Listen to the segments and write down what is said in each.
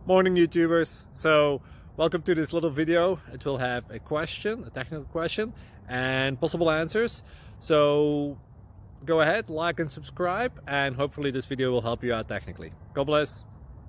Morning YouTubers. So welcome to this little video. It will have a question, a technical question, and possible answers. So go ahead, like and subscribe, and hopefully this video will help you out technically. God bless.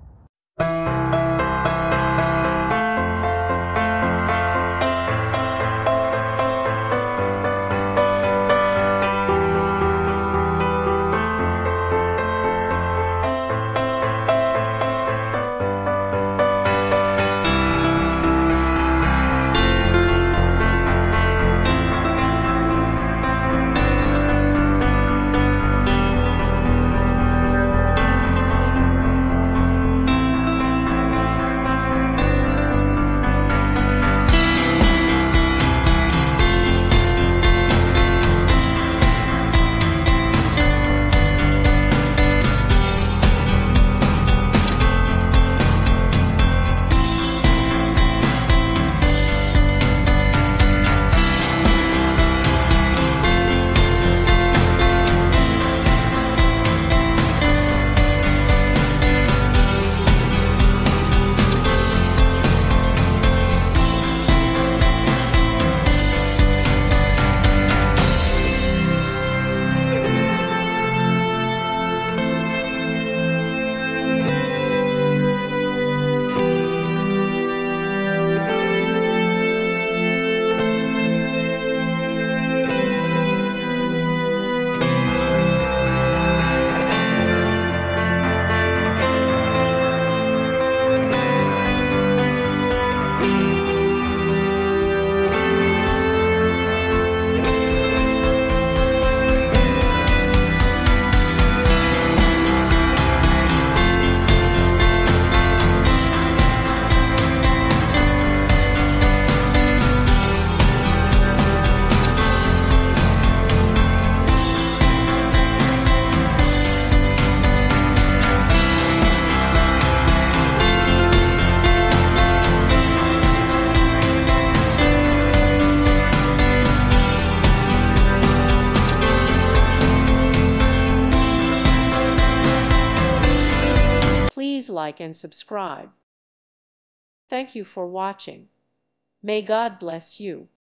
Please like and subscribe. Thank you for watching. May God bless you.